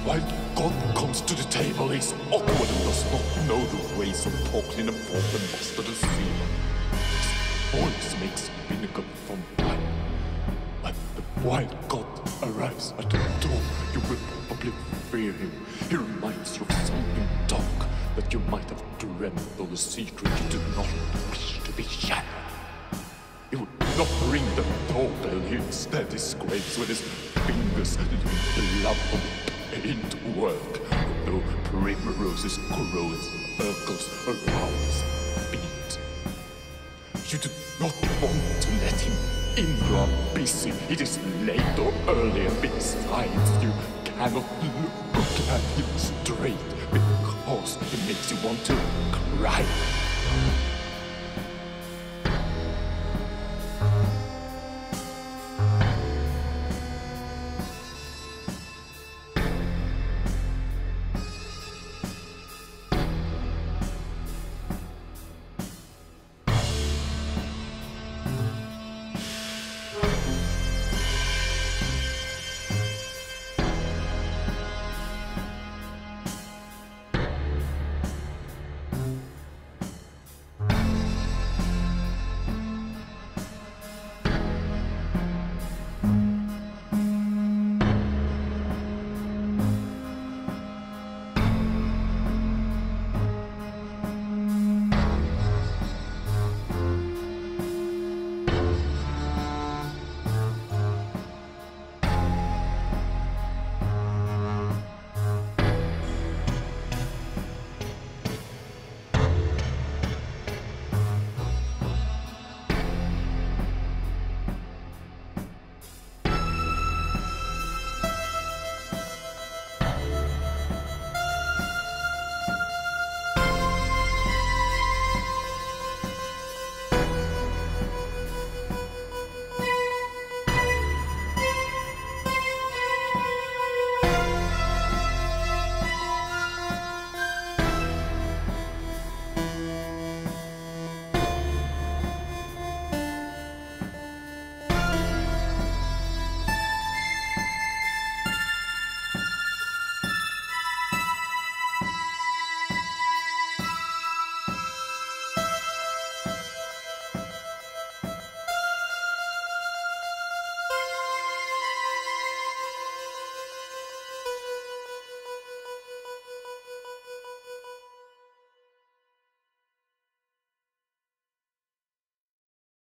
While God comes to the table, he's awkward and does not know the ways of porcelain and fork and mustard and seal. His voice makes vinegar from wine. When the wild God arrives at the door, you will probably fear him. He reminds you of something dark that you might have dreamt, of a secret you do not wish to be shared. He would not ring the doorbell, he instead scrapes with his fingers the love of paintwork, though primroses grow in circles around his feet. You do not want to let him in, you are busy, it is late or early, and besides you cannot look at him straight because it makes you want to cry.